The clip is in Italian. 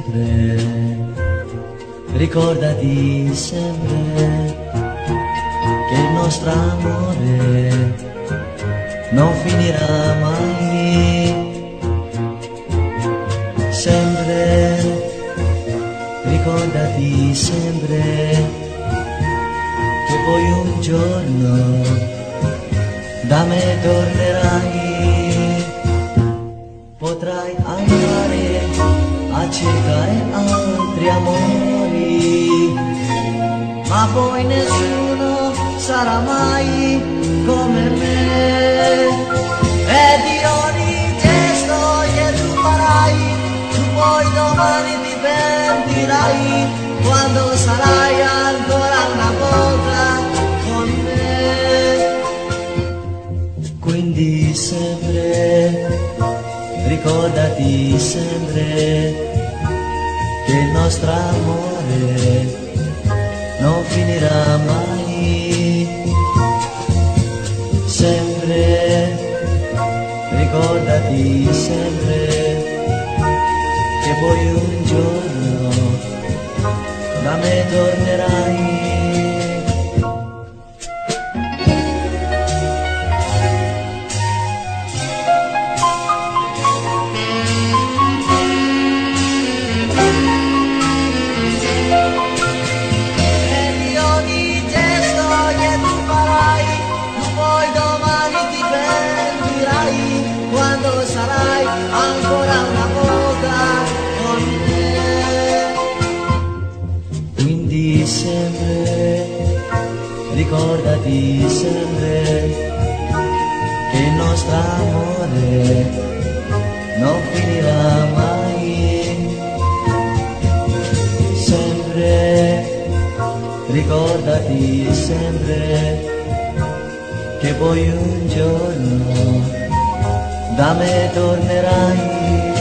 sempre, ricordati sempre che il nostro amore non finirà mai. Sempre, ricordati sempre che poi un giorno da me tornerai. Potrai andare a cercare altri amori, ma poi nessuno sarà mai come me. Ed io ogni gesto che tu farai, tu poi domani ti pentirai, quando sarai ancora una volta con me. Quindi sempre, ricordati sempre che il nostro amore non finirà mai. Sempre, ricordati sempre che poi un giorno da me tornerai. Sarai ancora una volta con me. Quindi sempre, ricordati sempre che il nostro amore non finirà mai. Sempre, ricordati sempre che poi un giorno da me tornerai.